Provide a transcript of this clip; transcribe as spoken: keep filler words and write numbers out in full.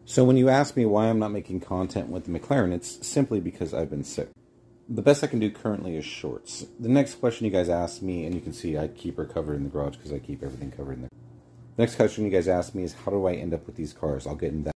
So when you ask me why I'm not making content with the McLaren, it's simply because I've been sick. The best I can do currently is shorts. The next question you guys asked me, and you can see I keep her covered in the garage because I keep everything covered in there. The next question you guys asked me is how do I end up with these cars? I'll get into that.